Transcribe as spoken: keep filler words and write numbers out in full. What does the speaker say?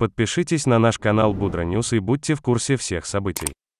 Подпишитесь на наш канал Будра Ньюс и будьте в курсе всех событий.